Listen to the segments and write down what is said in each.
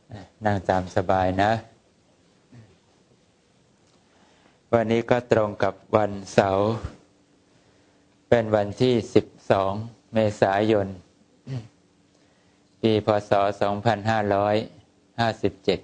นั่งตามสบายนะวันนี้ก็ตรงกับวันเสาร์เป็นวันที่12เมษายนปีพ.ศ. 2557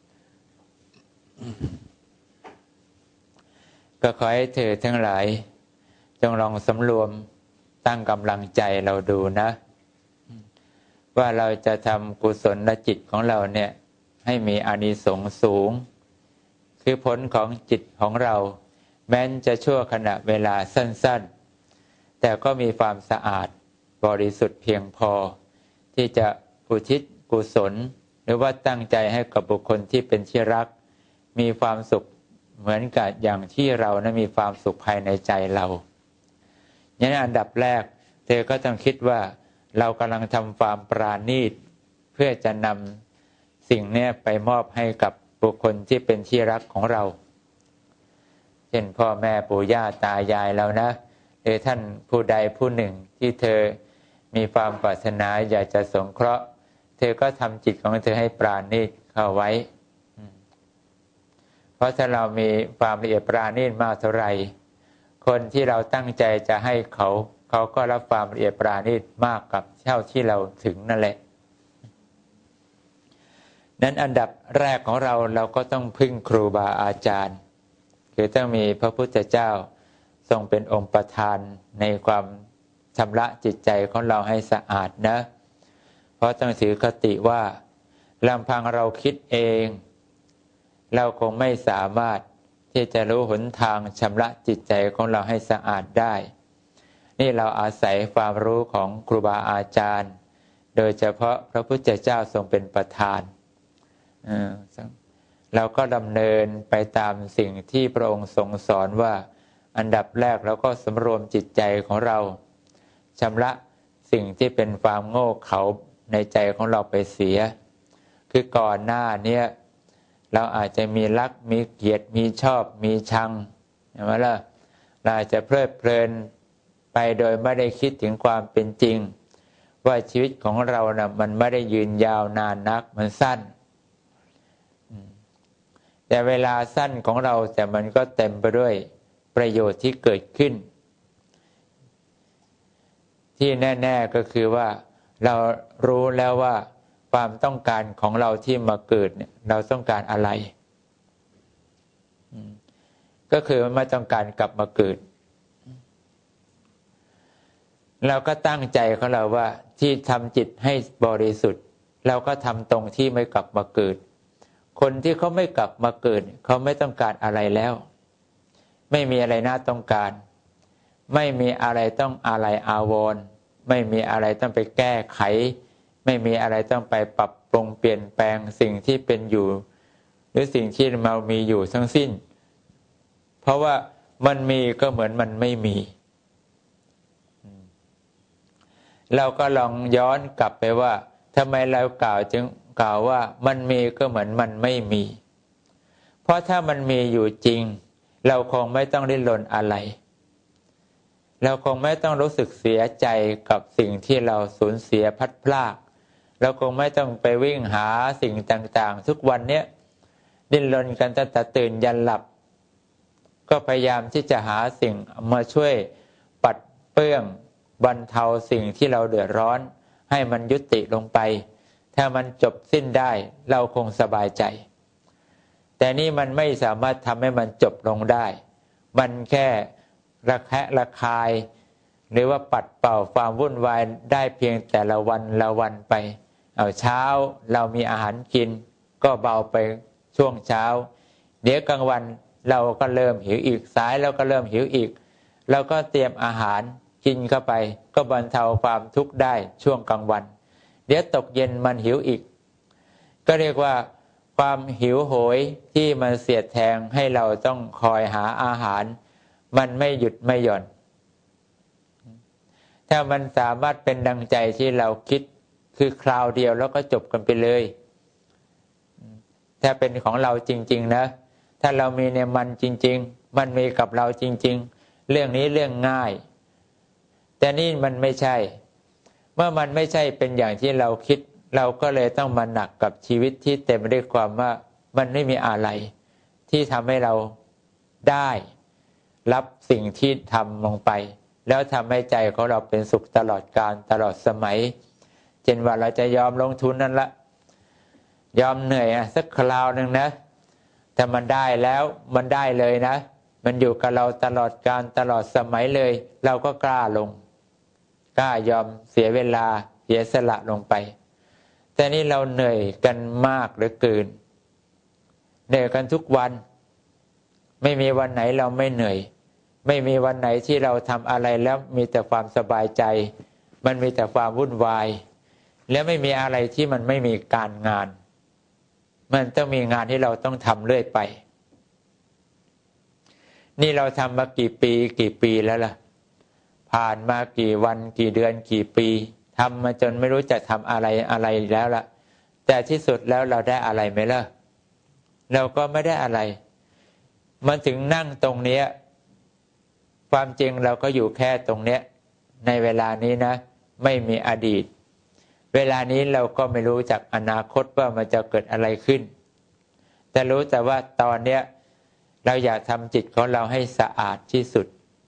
ก็ขอให้เธอทั้งหลายจงลองสำรวมตั้งกำลังใจเราดูนะว่าเราจะทำกุศลจิตของเราเนี่ยให้มีอานิสงส์สูงคือผลของจิตของเราแม้นจะชั่วขณะเวลาสั้นๆแต่ก็มีความสะอาดบริสุทธิ์เพียงพอที่จะอุทิศกุศลหรือว่าตั้งใจให้กับบุคคลที่เป็นที่รักมีความสุขเหมือนกับอย่างที่เรานะมีความสุขภายในใจเราอย่างนั้นอันดับแรกเธอก็ต้องคิดว่าเรากำลังทำความปราณีตเพื่อจะนำสิ่งนี้ไปมอบให้กับบุคคลที่เป็นที่รักของเราเช่นพ่อแม่ปู่ย่าตายายเรานะหรือท่านผู้ใดผู้หนึ่งที่เธอมีความปรารถนาอยากจะสงเคราะห์เธอก็ทำจิตของเธอให้ปราณีตเข้าไว้เพราะถ้าเรามีความละเอียดปราณีตมากเท่าไหร่คนที่เราตั้งใจจะให้เขาก็รับความละเอียดปราณีตมากกับเท่าที่เราถึงนั่นแหละนั้นอันดับแรกของเราก็ต้องพึ่งครูบาอาจารย์คือต้องมีพระพุทธเจ้าทรงเป็นองค์ประธานในความชำระจิตใจของเราให้สะอาดนะเพราะต้องถือคติว่าลำพังเราคิดเองเราคงไม่สามารถที่จะรู้หนทางชำระจิตใจของเราให้สะอาดได้นี่เราอาศัยความรู้ของครูบาอาจารย์โดยเฉพาะพระพุทธเจ้าทรงเป็นประธานเราก็ดำเนินไปตามสิ่งที่พระองค์ทรงสอนว่าอันดับแรกเราก็สำรวมจิตใจของเราชำระสิ่งที่เป็นความโง่เขลาในใจของเราไปเสียคือก่อนหน้านี้เราอาจจะมีรักมีเกลียดมีชอบมีชังเห็นไหมล่ะเราอาจจะเพลิดเพลินไปโดยไม่ได้คิดถึงความเป็นจริงว่าชีวิตของเรานะมันไม่ได้ยืนยาวนานนักมันสั้นแต่เวลาสั้นของเราแต่มันก็เต็มไปด้วยประโยชน์ที่เกิดขึ้นที่แน่ๆก็คือว่าเรารู้แล้วว่าความต้องการของเราที่มาเกิดเนี่ยเราต้องการอะไรก็คือไม่ต้องการกลับมาเกิดเราก็ตั้งใจของเราว่าที่ทำจิตให้บริสุทธิ์เราก็ทำตรงที่ไม่กลับมาเกิดคนที่เขาไม่กลับมาเกิดเขาไม่ต้องการอะไรแล้วไม่มีอะไรน่าต้องการไม่มีอะไรต้องอะไรอาวรณ์ไม่มีอะไรต้องไปแก้ไขไม่มีอะไรต้องไปปรับปรุงเปลี่ยนแปลงสิ่งที่เป็นอยู่หรือสิ่งที่เรามีอยู่ทั้งสิ้นเพราะว่ามันมีก็เหมือนมันไม่มีเราก็ลองย้อนกลับไปว่าทำไมเราจึงกล่าวว่ามันมีก็เหมือนมันไม่มีเพราะถ้ามันมีอยู่จริงเราคงไม่ต้องดิ้นรนอะไรเราคงไม่ต้องรู้สึกเสียใจกับสิ่งที่เราสูญเสียพัดพรากเราคงไม่ต้องไปวิ่งหาสิ่งต่างๆทุกวันเนี้ยดิ้นรนกันตั้งแต่ตื่นยันหลับก็พยายามที่จะหาสิ่งมาช่วยปัดเปื้องบรรเทาสิ่งที่เราเดือดร้อนให้มันยุติลงไปถ้ามันจบสิ้นได้เราคงสบายใจแต่นี่มันไม่สามารถทำให้มันจบลงได้มันแค่ระแคะระคายหรือว่าปัดเป่าความวุ่นวายได้เพียงแต่ละวันไปเอาเช้าเรามีอาหารกินก็เบาไปช่วงเช้าเดี๋ยวกลางวันเราก็เริ่มหิวอีกสายเราก็เริ่มหิวอีกเราก็เตรียมอาหารกินเข้าไปก็บรรเทาความทุกข์ได้ช่วงกลางวันเดี๋ยวตกเย็นมันหิวอีกก็เรียกว่าความหิวโหยที่มันเสียดแทงให้เราต้องคอยหาอาหารมันไม่หยุดไม่หย่อนถ้ามันสามารถเป็นดังใจที่เราคิดคือคราวเดียวแล้วก็จบกันไปเลยถ้าเป็นของเราจริงๆนะถ้าเรามีในมันจริงๆมันมีกับเราจริงๆเรื่องนี้เรื่องง่ายแต่นี่มันไม่ใช่เมื่อมันไม่ใช่เป็นอย่างที่เราคิดเราก็เลยต้องมาหนักกับชีวิตที่เต็มไปด้วยความว่ามันไม่มีอะไรที่ทำให้เราได้รับสิ่งที่ทำลงไปแล้วทำให้ใจของเราเป็นสุขตลอดกาลตลอดสมัยเช่นว่าเราจะยอมลงทุนนั่นละยอมเหนื่อยสักคราวหนึ่งนะถ้ามันได้แล้วมันได้เลยนะมันอยู่กับเราตลอดกาลตลอดสมัยเลยเราก็กล้าลงกล้ายอมเสียเวลาเสียสละลงไปแต่นี่เราเหนื่อยกันมากเหลือเกินเหนื่อยกันทุกวันไม่มีวันไหนเราไม่เหนื่อยไม่มีวันไหนที่เราทำอะไรแล้วมีแต่ความสบายใจมันมีแต่ความวุ่นวายและไม่มีอะไรที่มันไม่มีการงานมันต้องมีงานที่เราต้องทำเรื่อยไปนี่เราทำมากี่ปีแล้วล่ะผ่านมากี่วันกี่เดือนกี่ปีทำมาจนไม่รู้จะทำอะไรแล้วล่ะแต่ที่สุดแล้วเราได้อะไรไหมล่ะเราก็ไม่ได้อะไรมันถึงนั่งตรงเนี้ยความจริงเราก็อยู่แค่ตรงเนี้ยในเวลานี้นะไม่มีอดีตเวลานี้เราก็ไม่รู้จักอนาคตว่ามันจะเกิดอะไรขึ้นแต่รู้แต่ว่าตอนเนี้ยเราอยากทำจิตของเราให้สะอาดที่สุด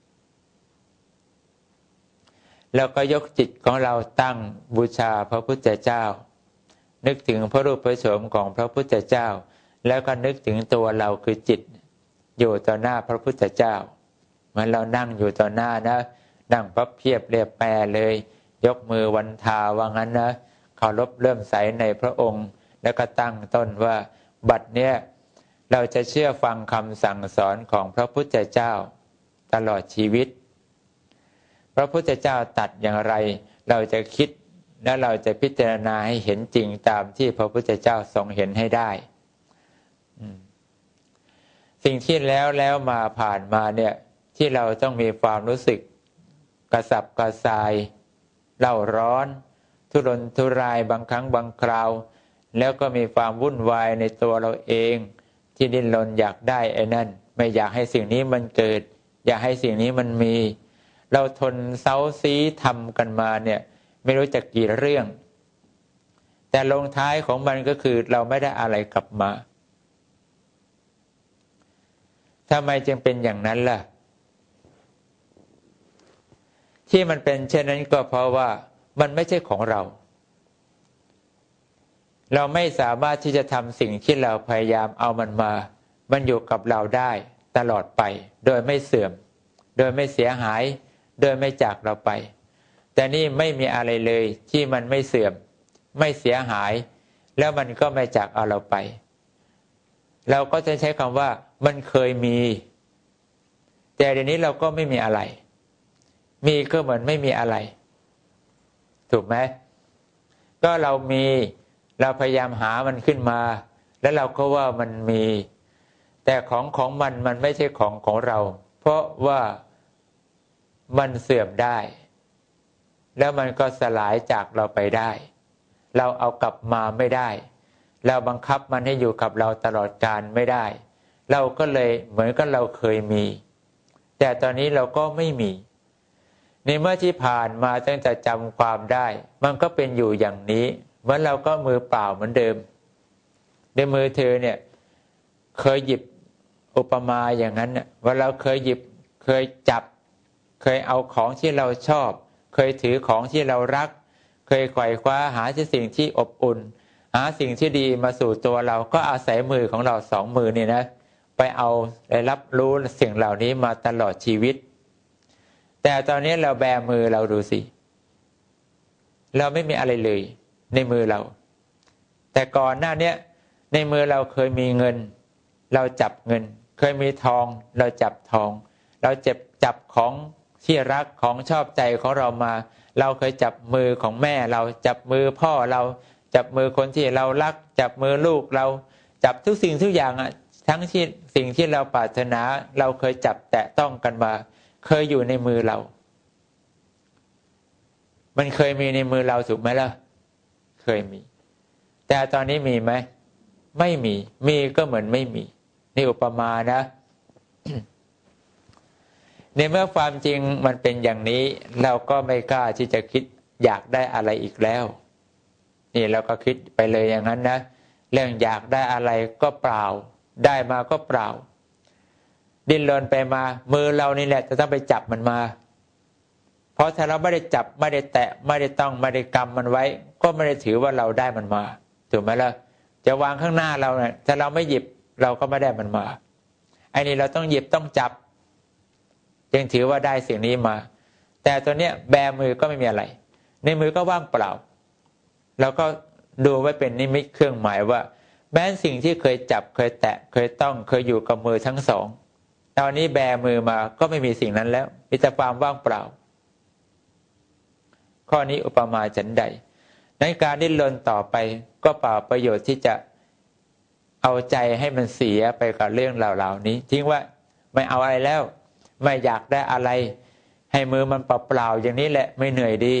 แล้วก็ยกจิตของเราตั้งบูชาพระพุทธเจ้านึกถึงพระรูปพระโฉมของพระพุทธเจ้าแล้วก็นึกถึงตัวเราคือจิตอยู่ต่อหน้าพระพุทธเจ้าเหมือนเรานั่งอยู่ต่อหน้านะนั่งพับเพียบเรียบแปรเลยยกมือวันทาว่างั้นนะเคารพเริ่มใสในพระองค์แล้วก็ตั้งต้นว่าบัดเนี้ยเราจะเชื่อฟังคำสั่งสอนของพระพุทธเจ้าตลอดชีวิตพระพุทธเจ้าตรัสอย่างไรเราจะคิดและเราจะพิจารณาให้เห็นจริงตามที่พระพุทธเจ้าทรงเห็นให้ได้สิ่งที่แล้วมาผ่านมาเนี่ยที่เราต้องมีความรู้สึกกระสับกระส่ายเร่าร้อนทุรนทุรายบางครั้งบางคราวแล้วก็มีความวุ่นวายในตัวเราเองที่ดิ้นรนอยากได้ไอ้นั่นไม่อยากให้สิ่งนี้มันเกิดอยากให้สิ่งนี้มันมีเราทนเซ้าซี้ทำกันมาเนี่ยไม่รู้จักกี่เรื่องแต่ลงท้ายของมันก็คือเราไม่ได้อะไรกลับมาทำไมจึงเป็นอย่างนั้นล่ะที่มันเป็นเช่นนั้นก็เพราะว่ามันไม่ใช่ของเราเราไม่สามารถที่จะทำสิ่งที่เราพยายามเอามันอยู่กับเราได้ตลอดไปโดยไม่เสื่อมโดยไม่เสียหายโดยไม่จากเราไปแต่นี่ไม่มีอะไรเลยที่มันไม่เสื่อมไม่เสียหายแล้วมันก็ไม่จากเอาเราไปเราก็จะใช้คำว่ามันเคยมีแต่เดี๋ยวนี้เราก็ไม่มีอะไรมีก็เหมือนไม่มีอะไรถูกไหมก็เรามีเราพยายามหามันขึ้นมาแล้วเราก็ว่ามันมีแต่ของมันไม่ใช่ของเราเพราะว่ามันเสื่อมได้แล้วมันก็สลายจากเราไปได้เราเอากลับมาไม่ได้เราบังคับมันให้อยู่กับเราตลอดกาลไม่ได้เราก็เลยเหมือนกับเราเคยมีแต่ตอนนี้เราก็ไม่มีในเมื่อที่ผ่านมาตั้งแต่จำความได้มันก็เป็นอยู่อย่างนี้เหมือนเราก็มือเปล่าเหมือนเดิมในมือเธอเนี่ยเคยหยิบอุปมาอย่างนั้นเนี่ยว่าเราเคยหยิบเคยจับเคยเอาของที่เราชอบเคยถือของที่เรารักเคยไขว่คว้าหาสิ่งที่อบอุ่นหาสิ่งที่ดีมาสู่ตัวเราก็อาศัยมือของเราสองมือนี่นะไปเอาได้รับรู้สิ่งเหล่านี้มาตลอดชีวิตแต่ตอนนี้เราแบมือเราดูสิเราไม่มีอะไรเลยในมือเราแต่ก่อนหน้านี้ในมือเราเคยมีเงินเราจับเงินเคยมีทองเราจับทองเราจับของที่รักของชอบใจของเรามาเราเคยจับมือของแม่เราจับมือพ่อเราจับมือคนที่เรารักจับมือลูกเราจับทุกสิ่งทุกอย่างทั้งที่สิ่งที่เราปรารถนาเราเคยจับแตะต้องกันมาเคยอยู่ในมือเรามันเคยมีในมือเราถูกไหมล่ะเคยมีแต่ตอนนี้มีไหมไม่มีก็เหมือนไม่มีนี่อุปมานะ ในเมื่อความจริงมันเป็นอย่างนี้เราก็ไม่กล้าที่จะคิดอยากได้อะไรอีกแล้วนี่เราก็คิดไปเลยอย่างนั้นนะเรื่องอยากได้อะไรก็เปล่าได้มาก็เปล่าดิ้นรนไปมามือเรานี่แหละจะต้องไปจับมันมาเพราะถ้าเราไม่ได้จับไม่ได้แตะไม่ได้ต้องไม่ได้กำมันไว้ก็ไม่ได้ถือว่าเราได้มันมาถูกไหมล่ะจะวางข้างหน้าเราเนี่ยถ้าเราไม่หยิบเราก็ไม่ได้มันมาไอ้นี่เราต้องหยิบต้องจับจึงถือว่าได้สิ่งนี้มาแต่ตัวเนี้ยแบมือก็ไม่มีอะไรในมือก็ว่างเปล่าแล้วก็ดูไว้เป็นนิมิตเครื่องหมายว่าแม้สิ่งที่เคยจับเคยแตะเคยต้องเคยอยู่กับมือทั้งสองตอนนี้แบมือมาก็ไม่มีสิ่งนั้นแล้วมีแต่ความว่างเปล่าข้อนี้อุปมาฉันใดในการดิ้นรนต่อไปก็เปล่าประโยชน์ที่จะเอาใจให้มันเสียไปกับเรื่องเหล่านี้ทิ้งว่าไม่เอาอะไรแล้วไม่อยากได้อะไรให้มือมันเปล่าๆอย่างนี้แหละไม่เหนื่อยดี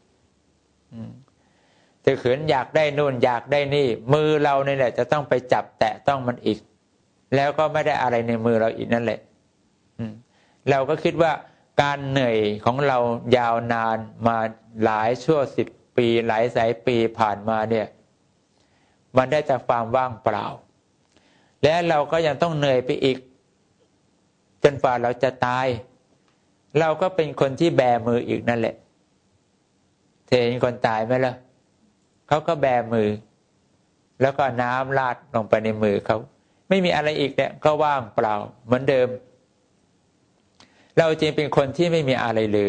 แต่ขืนอยากได้นู่นอยากได้นี่มือเราเนี่ยแหละจะต้องไปจับแตะต้องมันอีกแล้วก็ไม่ได้อะไรในมือเราอีกนั่นแหละเราก็คิดว่าการเหนื่อยของเรายาวนานมาหลายชั่ว10 ปีหลายสายปีผ่านมาเนี่ยมันได้จากความว่างเปล่าและเราก็ยังต้องเหนื่อยไปอีกจนฝ่าเราจะตายเราก็เป็นคนที่แบมืออีกนั่นแหละเห็นคนตายไหมล่ะเขาก็แบมือแล้วก็น้ำราดลงไปในมือเขาไม่มีอะไรอีกเนี่ยก็ว่างเปล่าเหมือนเดิมเราจริงเป็นคนที่ไม่มีอะไรเลย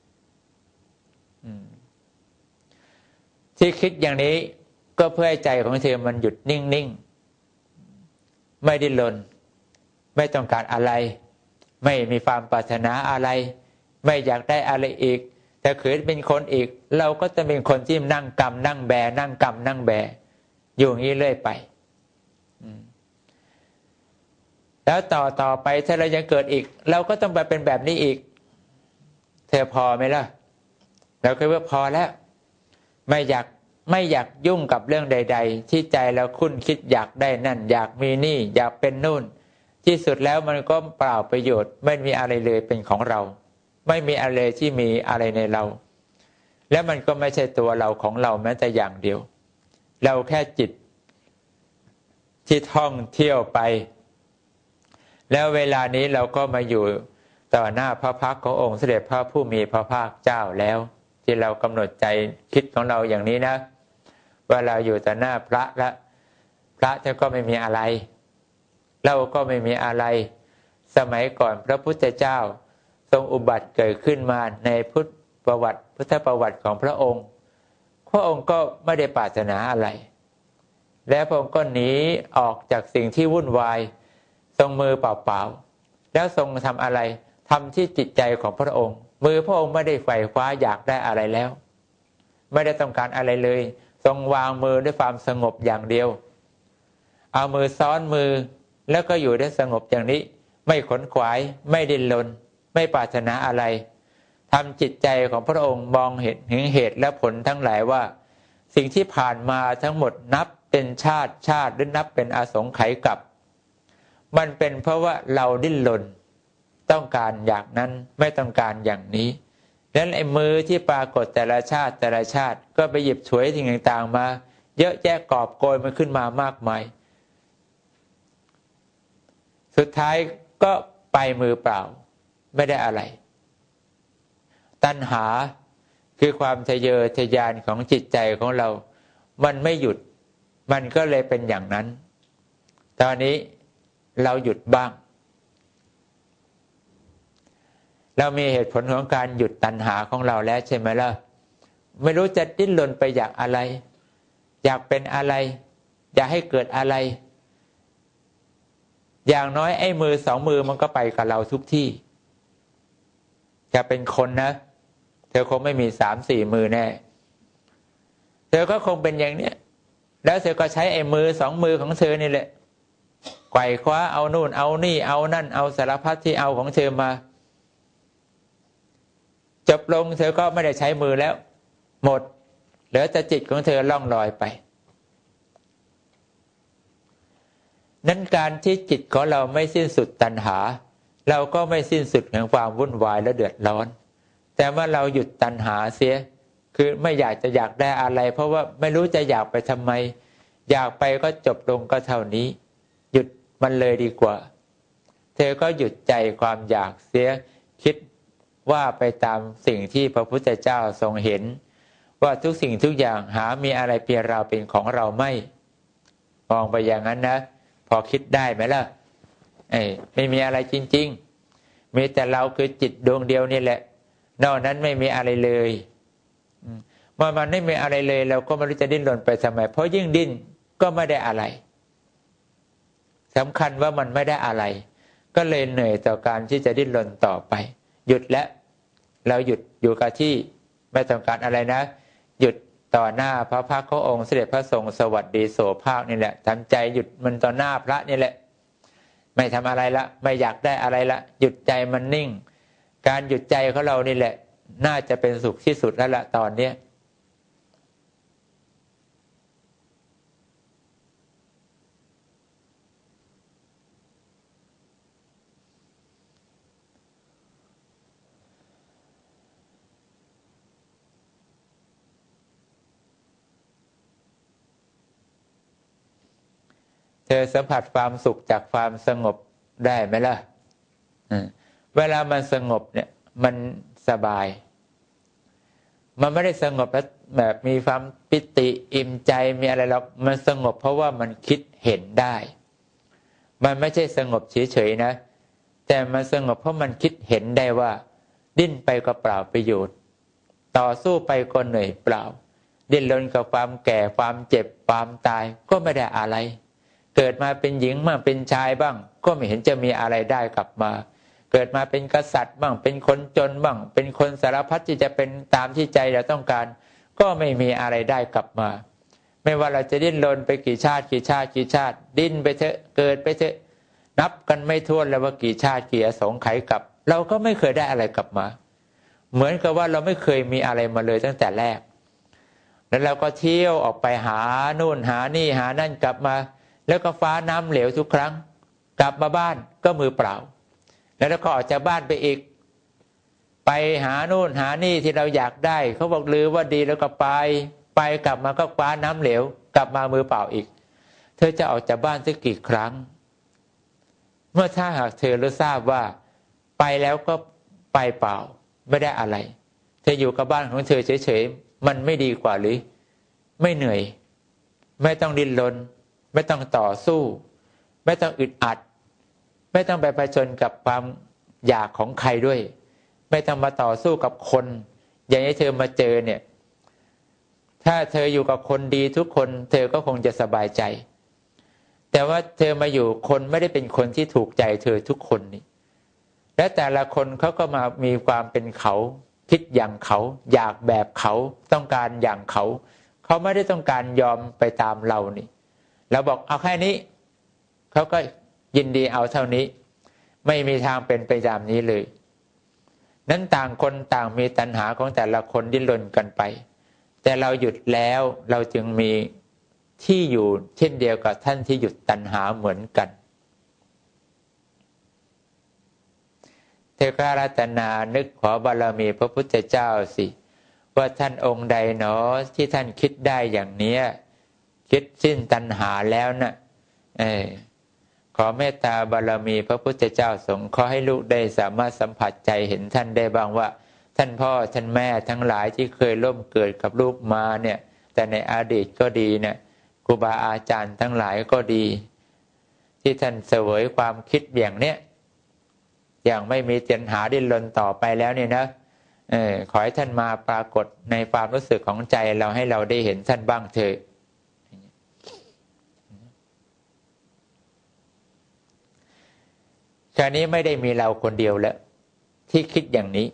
ที่คิดอย่างนี้ก็เพื่อให้ใจของเธอมันหยุดนิ่งๆไม่ดิ้นรนไม่ต้องการอะไรไม่มีความปรารถนาอะไรไม่อยากได้อะไรอีกแต่ขืนเป็นคนอีกเราก็จะเป็นคนที่นั่งกำนั่งแบนั่งกำนั่งแบอยู่อย่างนี้เรื่อยไปแล้วต่อไปถ้าเรายังเกิดอีกเราก็ต้องไปเป็นแบบนี้อีกเธอพอไหมล่ะเราคิดว่าพอแล้วไม่อยากยุ่งกับเรื่องใดๆที่ใจเราคุ้นคิดอยากได้นั่นอยากมีนี่อยากเป็นนู่นที่สุดแล้วมันก็เปล่าประโยชน์ไม่มีอะไรเลยเป็นของเราไม่มีอะไรที่มีอะไรในเราและมันก็ไม่ใช่ตัวเราของเราแม้แต่อย่างเดียวเราแค่จิตที่ท่องเที่ยวไปแล้วเวลานี้เราก็มาอยู่ต่อหน้าพระพักตร์ขององค์เสด็จพระผู้มีพระภาคเจ้าแล้วที่เรากำหนดใจคิดของเราอย่างนี้นะว่าเราอยู่ต่อหน้าพระและพระท่านก็ไม่มีอะไรเราก็ไม่มีอะไรสมัยก่อนพระพุทธเจ้าทรงอุบัติเกิดขึ้นมาในพุทธประวัติของพระองค์ก็ไม่ได้ปรารถนาอะไรและพระองค์ก็หนีออกจากสิ่งที่วุ่นวายทรงมือเปล่าๆแล้วทรงทำอะไรทำที่จิตใจของพระองค์มือพระองค์ไม่ได้ไขว่คว้าอยากได้อะไรแล้วไม่ได้ต้องการอะไรเลยทรงวางมือด้วยความสงบอย่างเดียวเอามือซ้อนมือแล้วก็อยู่ได้สงบอย่างนี้ไม่ขนขวายไม่ดิ้นรนไม่ปรารถนาอะไรทำจิตใจของพระองค์มองเห็นเหตุและผลทั้งหลายว่าสิ่งที่ผ่านมาทั้งหมดนับเป็นชาติหรือนับเป็นอาสงไขยกับมันเป็นเพราะว่าเราดิ้นรนต้องการอย่างนั้นไม่ต้องการอย่างนี้แล้วไอ้มือที่ปรากฏแต่ละชาติก็ไปหยิบฉวยสิ่งต่างๆมาเยอะแยะกอบโกยมันขึ้นมามากมายสุดท้ายก็ไปมือเปล่าไม่ได้อะไรตัณหาคือความทะเยอทะยานของจิตใจของเรามันไม่หยุดมันก็เลยเป็นอย่างนั้นตอนนี้เราหยุดบ้างเรามีเหตุผลของการหยุดตัณหาของเราแล้วใช่ไหมล่ะไม่รู้จะดิ้นรนไปอยากอะไรอยากเป็นอะไรอยากให้เกิดอะไรอย่างน้อยไอ้มือ2 มือมันก็ไปกับเราทุกที่จะเป็นคนนะเธอคงไม่มี3-4 มือแน่เธอก็คงเป็นอย่างเนี้ยแล้วเธอก็ใช้ไอ้มือ2 มือของเธอนี่แหละไขว่คว้าเอานู่นเอานี่เอานั่นเอาสารพัดที่เอาของเธอมาจบลงเธอก็ไม่ได้ใช้มือแล้วหมดเหลือแต่จิตของเธอล่องลอยไปนั้นการที่จิตของเราไม่สิ้นสุดตัณหาเราก็ไม่สิ้นสุดแห่งความวุ่นวายและเดือดร้อนแต่เมื่อเราหยุดตัณหาเสียคือไม่อยากได้อะไร เพราะว่าไม่รู้จะอยากไปทำไมอยากไปก็จบลงก็เท่านี้หยุดมันเลยดีกว่าเธอก็หยุดใจความอยากเสียคิดว่าไปตามสิ่งที่พระพุทธเจ้าทรงเห็นว่าทุกสิ่งทุกอย่างหามีอะไรเพียงเราเป็นของเราไม่มองไปอย่างนั้นนะพอคิดได้ไหมล่ะไม่มีอะไรจริงๆมีแต่เราคือจิตดวงเดียวนี่แหละนอกนั้นไม่มีอะไรเลยเมื่อมันไม่มีอะไรเลยเราก็ไม่รู้จะดิ้นรนไปทำไมเพราะยิ่งดิ้นก็ไม่ได้อะไรสำคัญว่ามันไม่ได้อะไรก็เลยเหนื่อยต่อการที่จะดิ้นรนต่อไปหยุดแล้วเราหยุดอยู่กับที่ไม่ต้องการอะไรนะหยุดต่อหน้าพระพักตร์ขององค์เสด็จพระทรงสวัสดีโสภาคนี่แหละทำใจหยุดมันต่อหน้าพระนี่แหละไม่ทำอะไรละไม่อยากได้อะไรละหยุดใจมันนิ่งการหยุดใจของเรานี่แหละน่าจะเป็นสุขที่สุดแล้วละตอนเนี้ยเธอสัมผัสความสุขจากความสงบได้ไหมล่ะเวลามันสงบเนี่ยมันสบายมันไม่ได้สงบแล้วแบบมีความปิติอิ่มใจมีอะไรหรอกมันสงบเพราะว่ามันคิดเห็นได้มันไม่ใช่สงบเฉยๆนะแต่มันสงบเพราะมันคิดเห็นได้ว่าดิ้นไปก็เปล่าประโยชน์ต่อสู้ไปก็เหนื่อยเปล่าดิ้นรนกับความแก่ความเจ็บความตายก็ไม่ได้อะไรเกิดมาเป็นหญิงบ้างเป็นชายบ้างก็ไม่เห็นจะมีอะไรได้กลับมาเกิดมาเป็นกษัตริย์บ้างเป็นคนจนบ้างเป็นคนสารพัดที่จะเป็นตามที่ใจเราต้องการก็ไม่มีอะไรได้กลับมาไม่ว่าเราจะดิ้นรนไปกี่ชาติดิ้นไปเถอะเกิดไปเถอะนับกันไม่ถ้วนแล้วว่ากี่ชาติกี่อสงไขยกลับเราก็ไม่เคยได้อะไรกลับมาเหมือนกับว่าเราไม่เคยมีอะไรมาเลยตั้งแต่แรกแล้วเราก็เที่ยวออกไปหานู่นหานี่หานั่นกลับมาแล้วก็ฟ้าน้ำเหลวทุกครั้งกลับมาบ้านก็มือเปล่าแล้วก็ออกจากบ้านไปอีกไปหานู่นหานี่ที่เราอยากได้เขาบอกลือว่าดีแล้วก็ไปกลับมาก็ฟ้าน้ำเหลวกลับมามือเปล่าอีกเธอจะออกจากบ้านสักกี่ครั้งเมื่อถ้าหากเธอรู้ทราบว่าไปแล้วก็ไปเปล่าไม่ได้อะไรเธออยู่กับบ้านของเธอเฉยๆมันไม่ดีกว่าหรือไม่เหนื่อยไม่ต้องดิ้นรนไม่ต้องต่อสู้ไม่ต้องอึดอัดไม่ต้องไปเผชิญกับความอยากของใครด้วยไม่ต้องมาต่อสู้กับคนอย่างนี้เธอมาเจอเนี่ยถ้าเธออยู่กับคนดีทุกคนเธอก็คงจะสบายใจแต่ว่าเธอมาอยู่คนไม่ได้เป็นคนที่ถูกใจเธอทุกคนนี่และแต่ละคนเขาก็มามีความเป็นเขาคิดอย่างเขาอยากแบบเขาต้องการอย่างเขาไม่ได้ต้องการยอมไปตามเรานี่เราบอกเอาแค่นี้เขาก็ยินดีเอาเท่านี้ไม่มีทางเป็นไปตามนี้เลยนั้นต่างคนต่างมีตัณหาของแต่ละคนดิ้นรนกันไปแต่เราหยุดแล้วเราจึงมีที่อยู่เช่นเดียวกับท่านที่หยุดตัณหาเหมือนกันเธอก็อาราธนานึกขอบารมีพระพุทธเจ้าสิว่าท่านองค์ใดหนอที่ท่านคิดได้อย่างนี้คิดสิ้นตัณหาแล้วนะขอเมตตาบารมีพระพุทธเจ้าสงฆ์ขอให้ลูกได้สามารถสัมผัสใจเห็นท่านได้บ้างว่าท่านพ่อท่านแม่ทั้งหลายที่เคยร่วมเกิดกับลูกมาเนี่ยแต่ในอดีตก็ดีเนี่ยครูบาอาจารย์ทั้งหลายก็ดีที่ท่านเสวยความคิดอย่างเนี้ยอย่างไม่มีตัณหาดิ้นรนต่อไปแล้วเนี่ยนะขอให้ท่านมาปรากฏในความรู้สึกของใจเราให้เราได้เห็นท่านบ้างเถอะคราวนี้ไม่ได้มีเราคนเดียวแล้วที่คิดอย่างนี้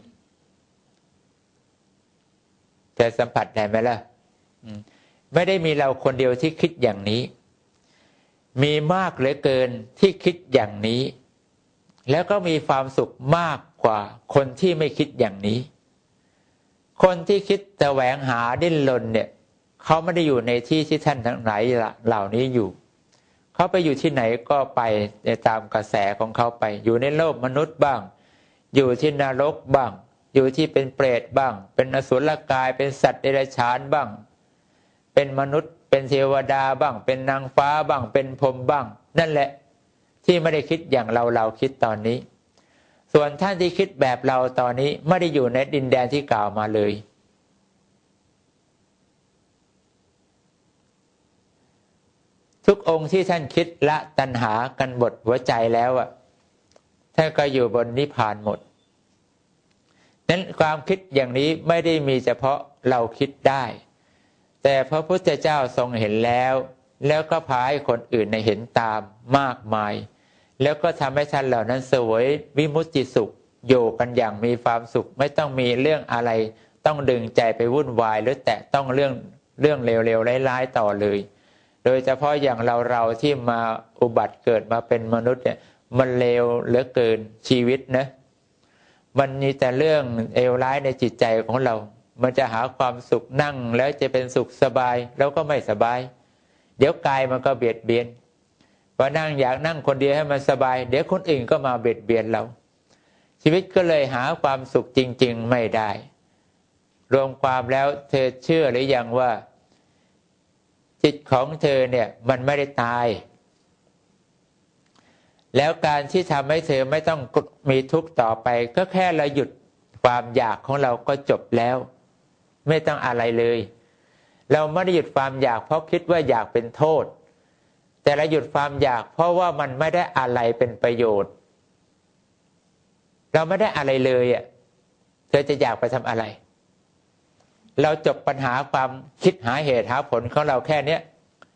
จะสัมผัสได้ไหมล่ะไม่ได้มีเราคนเดียวที่คิดอย่างนี้มีมากเหลือเกินที่คิดอย่างนี้แล้วก็มีความสุขมากกว่าคนที่ไม่คิดอย่างนี้คนที่คิดแสวงหาดิ้นรนเนี่ยเขาไม่ได้อยู่ในที่ที่ท่านทั้งหลายเหล่านี้อยู่เขาไปอยู่ที่ไหนก็ไปตามกระแสของเขาไปอยู่ในโลกมนุษย์บ้างอยู่ที่นรกบ้างอยู่ที่เป็นเปรตบ้างเป็นอสุรกายเป็นสัตว์เดรัจฉานบ้างเป็นมนุษย์เป็นเทวดาบ้างเป็นนางฟ้าบ้างเป็นพรหมบ้างนั่นแหละที่ไม่ได้คิดอย่างเราคิดตอนนี้ส่วนท่านที่คิดแบบเราตอนนี้ไม่ได้อยู่ในดินแดนที่กล่าวมาเลยทุกองค์ที่ท่านคิดละตัณหากันหมดหัวใจแล้วอ่ะท่านก็อยู่บนนิพพานหมดนั้นความคิดอย่างนี้ไม่ได้มีเฉพาะเราคิดได้แต่พระพุทธเจ้าทรงเห็นแล้วก็พาให้คนอื่นในเห็นตามมากมายแล้วก็ทำให้ท่านเหล่านั้นเสวยวิมุตติสุขอยู่กันอย่างมีความสุขไม่ต้องมีเรื่องอะไรต้องดึงใจไปวุ่นวายหรือแตะต้องเรื่องเลวๆร้ายๆต่อเลยโดยเฉพาะอย่างเราที่มาอุบัติเกิดมาเป็นมนุษย์เนี่ยมันเลวเหลือเกินชีวิตนะมันมีแต่เรื่องเลวร้ายในจิตใจของเรามันจะหาความสุขนั่งแล้วจะเป็นสุขสบายแล้วก็ไม่สบายเดี๋ยวกายมันก็เบียดเบียนพอนั่งอยากนั่งคนเดียวให้มันสบายเดี๋ยวคนอื่นก็มาเบียดเบียนเราชีวิตก็เลยหาความสุขจริงๆไม่ได้รวมความแล้วเธอเชื่อหรือยังว่าจิตของเธอเนี่ยมันไม่ได้ตายแล้วการที่ทำให้เธอไม่ต้องมีทุกข์ต่อไปก็แค่เราหยุดความอยากของเราก็จบแล้วไม่ต้องอะไรเลยเราไม่ได้หยุดความอยากเพราะคิดว่าอยากเป็นโทษแต่เราหยุดความอยากเพราะว่ามันไม่ได้อะไรเป็นประโยชน์เราไม่ได้อะไรเลยอ่ะเธอจะอยากไปทำอะไรเราจบปัญหาความคิดหาเหตุหาผลของเราแค่เนี้ย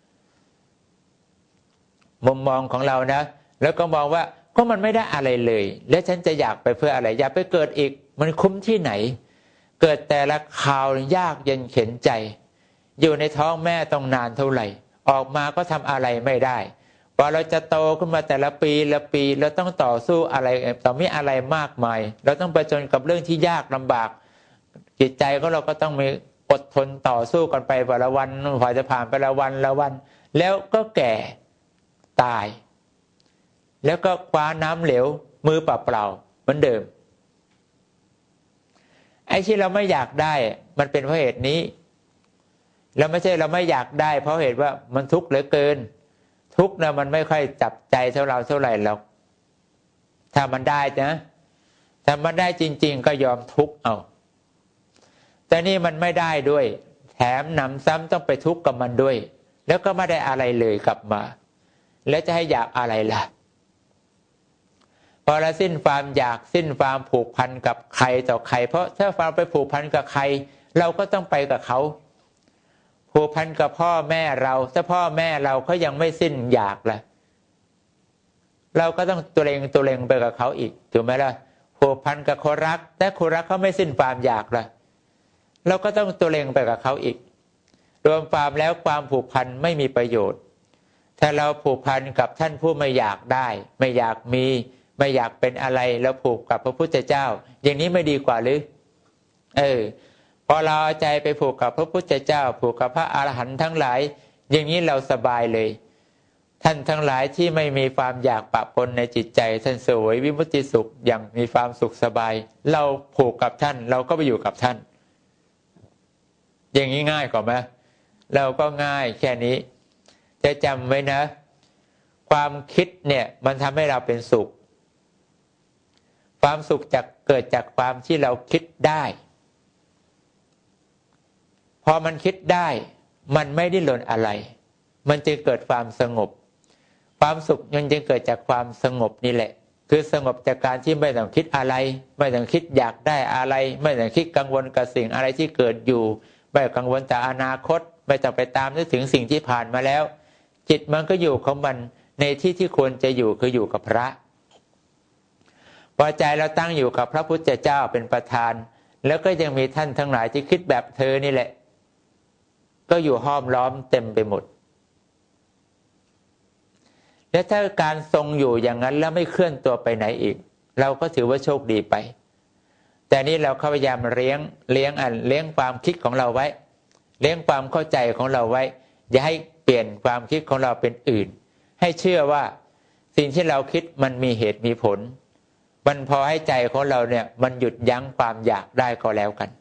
มุมมองของเรานะแล้วก็มองว่าก็มันไม่ได้อะไรเลยแล้วฉันจะอยากไปเพื่ออะไรอยากไปเกิดอีกมันคุ้มที่ไหนเกิดแต่ละคราวยากเย็นเข็ญใจอยู่ในท้องแม่ต้องนานเท่าไหร่ออกมาก็ทำอะไรไม่ได้พอเราจะโตขึ้นมาแต่ละปีเราต้องต่อสู้อะไรต่อมีอะไรมากมายเราต้องประจนกับเรื่องที่ยากลำบากจิตใจของเราก็ต้องมีอดทนต่อสู้กันไปวันละวันกว่าจะผ่านไปละวันแล้วก็แก่ตายแล้วก็คว้าน้ำเหลวมือเปล่าๆเหมือนเดิมไอ้ที่เราไม่อยากได้มันเป็นเพราะเหตุนี้แล้วไม่ใช่เราไม่อยากได้เพราะเหตุว่ามันทุกข์เหลือเกินทุกข์นะมันไม่ค่อยจับใจเท่าไหร่หรอกถ้ามันได้นะถ้ามันได้จริงๆก็ยอมทุกข์เอาแต่นี่มันไม่ได้ด้วยแถมหนำซ้ำต้องไปทุกข์กับมันด้วยแล้วก็ไม่ได้อะไรเลยกลับมาแล้วจะให้อยากอะไรล่ะพอเราสิ้นความอยากสิ้นความผูกพันกับใครต่อใครเพราะถ้าเราไปผูกพันกับใครเราก็ต้องไปกับเขาผูกพันกับพ่อแม่เราถ้าพ่อแม่เราเขายังไม่สิ้นอยากล่ะเราก็ต้องตัวเองไปกับเขาอีกถูกไหมล่ะผูกพันกับคนรักแต่คนรักเขาไม่สิ้นความอยากล่ะเราก็ต้องตัวเองไปกับเขาอีกรวมความแล้วความผูกพันไม่มีประโยชน์ถ้าเราผูกพันกับท่านผู้ไม่อยากได้ไม่อยากมีไม่อยากเป็นอะไรแล้วผูกกับพระพุทธเจ้าอย่างนี้ไม่ดีกว่าหรือพอเราเอาใจไปผูกกับพระพุทธเจ้าผูกกับพระอรหันต์ทั้งหลายอย่างนี้เราสบายเลยท่านทั้งหลายที่ไม่มีความอยากปะปนในจิตใจท่านเสวยวิมุตติสุขอย่างมีความสุขสบายเราผูกกับท่านเราก็ไปอยู่กับท่านอย่างนี้ง่ายกว่าไหมเราก็ง่ายแค่นี้จะจำไว้นะความคิดเนี่ยมันทำให้เราเป็นสุขความสุขจะเกิดจากความที่เราคิดได้พอมันคิดได้มันไม่ดิ้นรนอะไรมันจะเกิดความสงบความสุขยังจะเกิดจากความสงบนี่แหละคือสงบจากการที่ไม่ต้องคิดอะไรไม่ต้องคิดอยากได้อะไรไม่ต้องคิดกังวลกับสิ่งอะไรที่เกิดอยู่ไม่กังวลแต่อนาคตไม่ต้องไปตามนึกถึงสิ่งที่ผ่านมาแล้วจิตมันก็อยู่ของมันในที่ที่ควรจะอยู่คืออยู่กับพระพอใจเราตั้งอยู่กับพระพุทธเจ้าเป็นประธานแล้วก็ยังมีท่านทั้งหลายที่คิดแบบเธอนี่แหละก็อยู่ห้อมล้อมเต็มไปหมดและถ้าการทรงอยู่อย่างนั้นแล้วไม่เคลื่อนตัวไปไหนอีกเราก็ถือว่าโชคดีไปแต่นี่เราพยายามเลี้ยงความคิดของเราไว้เลี้ยงความเข้าใจของเราไว้อย่าให้เปลี่ยนความคิดของเราเป็นอื่นให้เชื่อว่าสิ่งที่เราคิดมันมีเหตุมีผลมันพอให้ใจของเราเนี่ยมันหยุดยั้งความอยากได้ก็แล้วกัน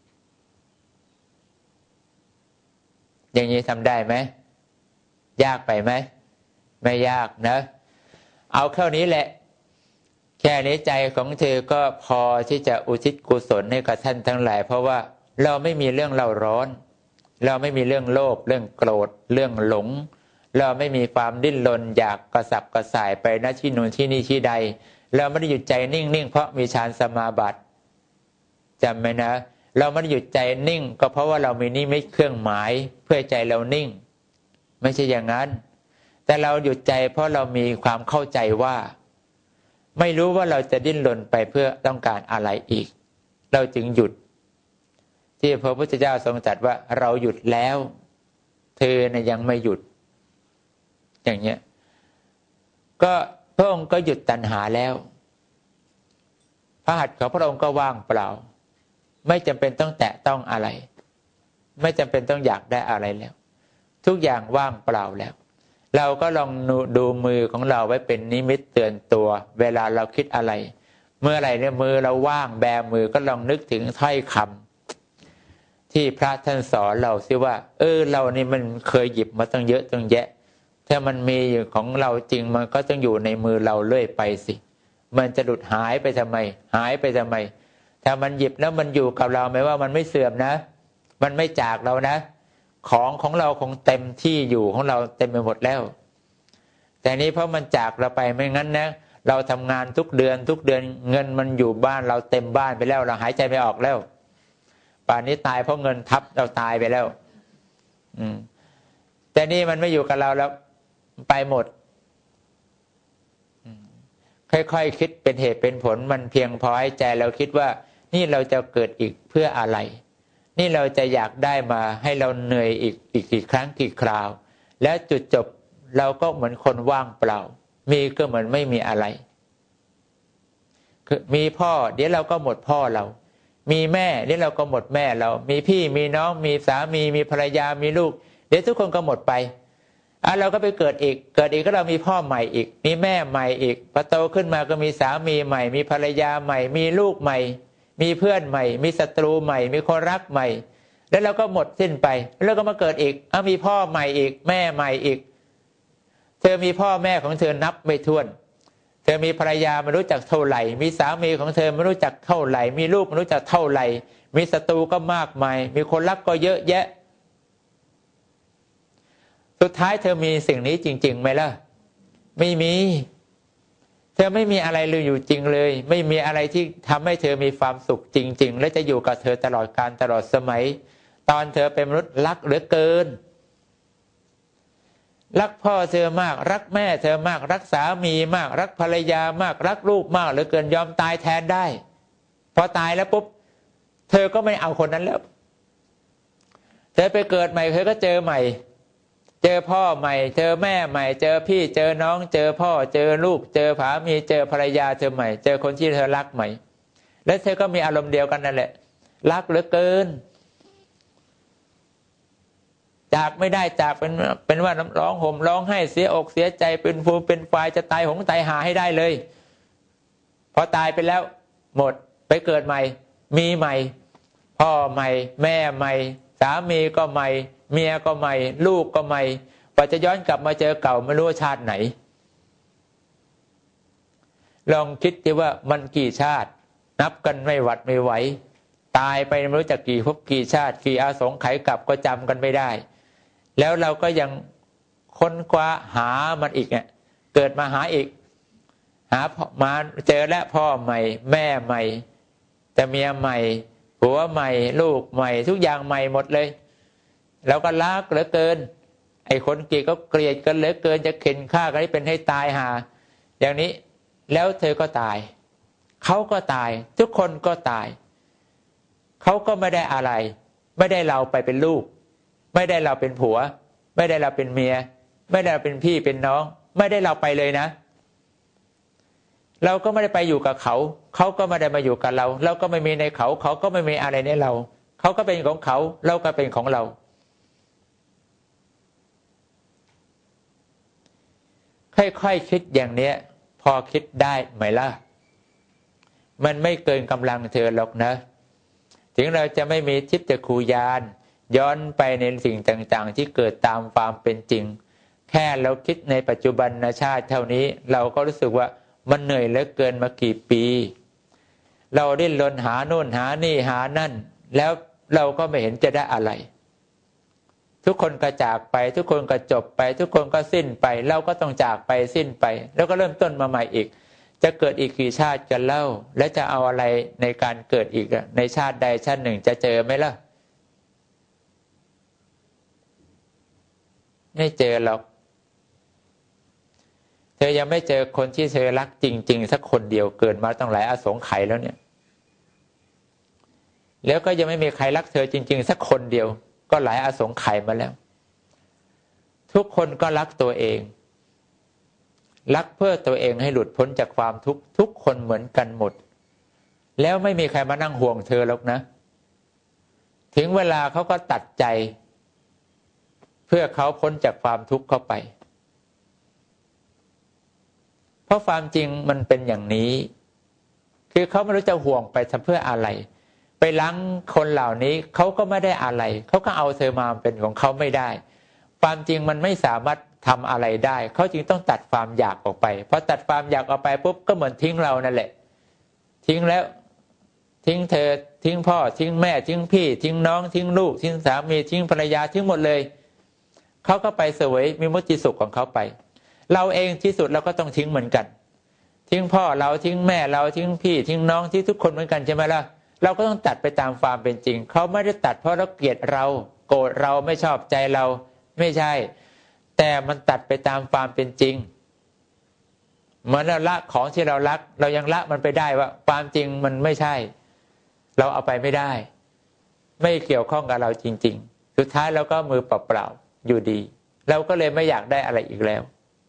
อย่างนี้ทำได้ไหมยากไปไหมไม่ยากนะเอาแค่นี้แหละแค่นี้ใจของเธอก็พอที่จะอุทิศกุศลให้กับท่านทั้งหลายเพราะว่าเราไม่มีเรื่องเล่าร้อนเราไม่มีเรื่องโลภเรื่องโกรธเรื่องหลงเราไม่มีความดิ้นรนอยากกระสับกระส่ายไปณที่นู่นที่นี่ที่ใดเราไม่ได้หยุดใจนิ่งๆเพราะมีฌานสมาบัติจำไหมนะเราไม่ได้หยุดใจนิ่งก็เพราะว่าเรามีนิมิตเครื่องหมายเพื่อใจเรานิ่งไม่ใช่อย่างนั้นแต่เราหยุดใจเพราะเรามีความเข้าใจว่าไม่รู้ว่าเราจะดิ้นรนไปเพื่อต้องการอะไรอีกเราจึงหยุดที่พระพุทธเจ้าทรงตรัสว่าเราหยุดแล้วเธอเนี่ยยังไม่หยุดอย่างเงี้ยก็พระองค์ก็หยุดตัณหาแล้วพระหัตถ์ของพระองค์ก็ว่างเปล่าไม่จำเป็นต้องแตะต้องอะไรไม่จำเป็นต้องอยากได้อะไรแล้วทุกอย่างว่างเปล่าแล้วเราก็ลองดูมือของเราไว้เป็นนิมิตเตือนตัวเวลาเราคิดอะไรเมื่อไหร่เนี่ยมือเราว่างแบมือก็ลองนึกถึงถ้อยคำที่พระท่านสอนเราสิว่าเรานี่มันเคยหยิบมาตั้งเยอะตั้งแยะถ้ามันมีอยู่ของเราจริงมันก็ต้องอยู่ในมือเราเรื่อยไปสิมันจะหลุดหายไปทำไมหายไปทำไมถ้ามันหยิบแล้วมันอยู่กับเราไม่ว่ามันไม่เสื่อมนะมันไม่จากเรานะของเราคงเต็มที่อยู่ของเราเต็มไปหมดแล้วแต่นี้เพราะมันจากเราไปไม่งั้นนะเราทำงานทุกเดือนเงินมันอยู่บ้านเราเต็มบ้านไปแล้วเราหายใจไม่ออกแล้วป่านนี้ตายเพราะเงินทับเราตายไปแล้วแต่นี่มันไม่อยู่กับเราแล้วไปหมดค่อยๆคิดเป็นเหตุเป็นผลมันเพียงพอให้ใจเราคิดว่านี่เราจะเกิดอีกเพื่ออะไรนี่เราจะอยากได้มาให้เราเหนื่อยอีกกี่ครั้งกี่คราวแล้วจุดจบเราก็เหมือนคนว่างเปล่ามีก็เหมือนไม่มีอะไรคือมีพ่อเดี๋ยวเราก็หมดพ่อเรามีแม่เดี๋ยวเราก็หมดแม่เรามีพี่มีน้องมีสามีมีภรรยามีลูกเดี๋ยวทุกคนก็หมดไปเราก็ไปเกิดอีกก็เรามีพ่อใหม่อีกมีแม่ใหม่อีกพอโตขึ้นมาก็มีสามีใหม่มีภรรยาใหม่มีลูกใหม่มีเพื่อนใหม่มีศัตรูใหม่มีคนรักใหม่แล้วเราก็หมดสิ้นไปแล้วก็มาเกิดอีกมีพ่อใหม่อีกแม่ใหม่อีกเธอมีพ่อแม่ของเธอนับไม่ถ้วนเธอมีภรรยาไม่รู้จักเท่าไหร่มีสามีของเธอไม่รู้จักเท่าไหร่มีลูกไม่รู้จักเท่าไหร่มีศัตรูก็มากมายมีคนรักก็เยอะแยะสุดท้ายเธอมีสิ่งนี้จริงๆไหมล่ะไม่มีเธอไม่มีอะไรเลยอยู่จริงเลยไม่มีอะไรที่ทำให้เธอมีความสุขจริงๆและจะอยู่กับเธอตลอดกาลตลอดสมัยตอนเธอเป็นมนุษย์รักเหลือเกินรักพ่อเธอมากรักแม่เธอมากรักสามีมากรักภรรยามากรักลูกมากเหลือเกินยอมตายแทนได้พอตายแล้วปุ๊บเธอก็ไม่เอาคนนั้นแล้วเธอไปเกิดใหม่เธอก็เจอใหม่เจอพ่อใหม่เจอแม่ใหม่เจอพี่เจอน้องเจอพ่อเจอลูกเจอสามีเจอภรรยาเธอใหม่เจอคนที่เธอรักใหม่และเธอก็มีอารมณ์เดียวกันนั่นแหละรักเหลือเกินจากไม่ได้จากเป็นว่าร้องห่มร้องไห้เสียอกเสียใจเป็นฟูเป็นไฟจะตายหงตายหาให้ได้เลยพอตายไปแล้วหมดไปเกิดใหม่มีใหม่พ่อใหม่แม่ใหม่สามีก็ใหม่เมียก็ใหม่ลูกก็ใหม่พอจะย้อนกลับมาเจอเก่าไม่รู้ชาติไหนลองคิดดิว่ามันกี่ชาตินับกันไม่หวัดไม่ไหวตายไปไม่รู้จักกี่ภพกี่ชาติกี่อาสงไขยกลับก็จำกันไม่ได้แล้วเราก็ยังค้นคว้าหามันอีกเนี่ยเกิดมาหาอีกหามาเจอแล้วพ่อใหม่แม่ใหม่แต่เมียใหม่ผัวใหม่ลูกใหม่ทุกอย่างใหม่หมดเลยแล้วก็รักเหลือเกินไอ้คนเกลียดก็เกลียดกันเหลือเกินจะเข็นฆ่ากันให้เป็นให้ตายหาอย่างนี้แล้วเธอก็ตายเขาก็ตายทุกคนก็ตายเขาก็ไม่ได้อะไรไม่ได้เราไปเป็นลูกไม่ได้เราเป็นผัวไม่ได้เราเป็นเมียไม่ได้เราเป็นพี่เป็นน้องไม่ได้เราไปเลยนะเราก็ไม่ได้ไปอยู่กับเขาเขาก็ไม่ได้มาอยู่กับเราเราก็ไม่มีในเขาเขาก็ไม่มีอะไรในเราเขาก็เป็นของเขาเราก็เป็นของเราค่อยๆคิดอย่างนี้พอคิดได้ไหมล่ะมันไม่เกินกำลังเธอหรอกนะถึงเราจะไม่มีทิพย์จักขุญาณย้อนไปในสิ่งต่างๆที่เกิดตามความเป็นจริงแค่เราคิดในปัจจุบันชาติเท่านี้เราก็รู้สึกว่ามันเหนื่อยเหลือเกินมากี่ปีเราดิ้นรนหาโน่นหานี่หานั่นแล้วเราก็ไม่เห็นจะได้อะไรทุกคนก็จากไปทุกคนก็จบไปทุกคนก็สิ้นไปเราก็ต้องจากไปสิ้นไปแล้วก็เริ่มต้นมาใหม่อีกจะเกิดอีกกี่ชาติกันเล่าและจะเอาอะไรในการเกิดอีกในชาติใดชาติหนึ่งจะเจอไหมล่ะไม่เจอหรอกเธอยังไม่เจอคนที่เธอรักจริงๆสักคนเดียวเกิดมาตั้งหลายอสงไขยแล้วเนี่ยแล้วก็ยังไม่มีใครรักเธอจริงๆสักคนเดียวก็หลายอสงไขยมาแล้วทุกคนก็รักตัวเองรักเพื่อตัวเองให้หลุดพ้นจากความทุกข์ทุกคนเหมือนกันหมดแล้วไม่มีใครมานั่งห่วงเธอหรอกนะถึงเวลาเขาก็ตัดใจเพื่อเขาพ้นจากความทุกข์เข้าไปเพราะความจริงมันเป็นอย่างนี้คือเขาไม่รู้จะห่วงไปทำเพื่ออะไรไปล้างคนเหล่านี้เขาก็ไม่ได้อะไรเขาก็เอาเธอมาเป็นของเขาไม่ได้ความจริงมันไม่สามารถทำอะไรได้เขาจึงต้องตัดความอยากออกไปพอตัดความอยากออกไปปุ๊บก็เหมือนทิ้งเรานั่นแหละทิ้งแล้วทิ้งเธอทิ้งพ่อทิ้งแม่ทิ้งพี่ทิ้งน้องทิ้งลูกทิ้งสามีทิ้งภรรยาทิ้งหมดเลยเขาก็ไปเสวยมีมุติสุขของเขาไปเราเองที่สุดเราก็ต้องทิ้งเหมือนกันทิ้งพ่อเราทิ้งแม่เราทิ้งพี่ทิ้งน้องที่ทุกคนเหมือนกันใช่ไหมล่ะเราก็ต้องตัดไปตามความเป็นจริงเขาไม่ได้ตัดเพราะเราเกลียดเราโกรธเราไม่ชอบใจเราไม่ใช่แต่มันตัดไปตามความเป็นจริงเหมือนเราละของที่เรารักเรายังละมันไปได้ว่าความจริงมันไม่ใช่เราเอาไปไม่ได้ไม่เกี่ยวข้องกับเราจริงๆสุดท้ายเราก็มือเปล่าๆอยู่ดีเราก็เลยไม่อยากได้อะไรอีกแล้ว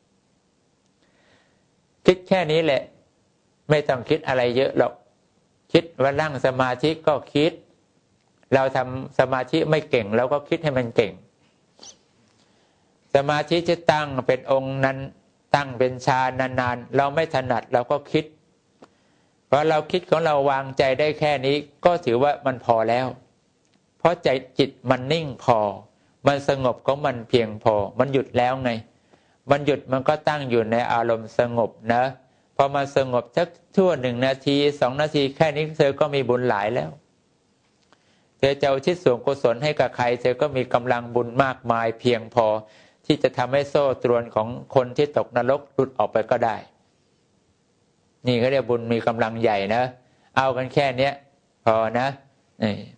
คิดแค่นี้แหละไม่ต้องคิดอะไรเยอะหรอกคิดว่านั่งสมาธิก็คิดเราทำสมาธิไม่เก่งเราก็คิดให้มันเก่งสมาธิจะตั้งเป็นองค์นั้นตั้งเป็นฌานนานๆเราไม่ถนัดเราก็คิดพอเราคิดของเราวางใจได้แค่นี้ก็ถือว่ามันพอแล้วเพราะใจจิตมันนิ่งพอมันสงบของมันเพียงพอมันหยุดแล้วไงมันหยุดมันก็ตั้งอยู่ในอารมณ์สงบนะพอมาสงบสักชั่ว1 นาที2 นาทีแค่นี้เธอก็มีบุญหลายแล้วเธอจะอุทิศส่วนกุศลให้กับใครเธอก็มีกำลังบุญมากมายเพียงพอที่จะทำให้โซ่ตรวนของคนที่ตกนรกหลุดออกไปก็ได้นี่เขาเรียกบุญมีกำลังใหญ่นะเอากันแค่เนี้ยพอนะนี่